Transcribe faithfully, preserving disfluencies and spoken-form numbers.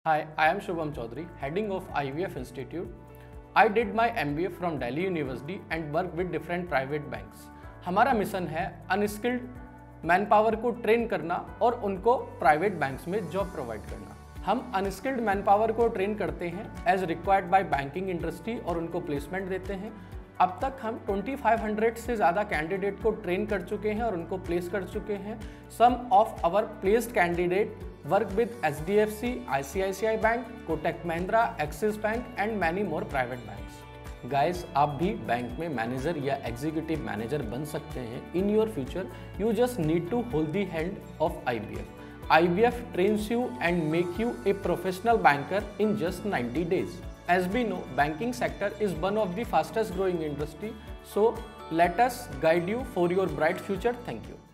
Hi, I am Shubham Chaudhary, heading of I V F Institute. I did my M B A from Delhi University and work with different private banks. हमारा mission है unskilled man power को train करना और उनको private banks में job provide करना। हम unskilled man power को ट्रेन करते हैं as required by banking industry और उनको प्लेसमेंट देते हैं। अब तक हम पच्चीस सौ से ज़्यादा कैंडिडेट को ट्रेन कर चुके हैं और उनको प्लेस कर चुके हैं। Some of our placed candidate work with H D F C, I C I C I bank, Kotak Mahindra, Axis bank and many more private banks. Guys, आप भी बैंक में मैनेजर या एग्जीक्यूटिव मैनेजर बन सकते हैं in your future. You just need to hold the hand of I B F. I B F trains you and make you a professional banker in just ninety days. As we know, banking sector is one of the fastest growing industry. So let us guide you for your bright future. Thank you.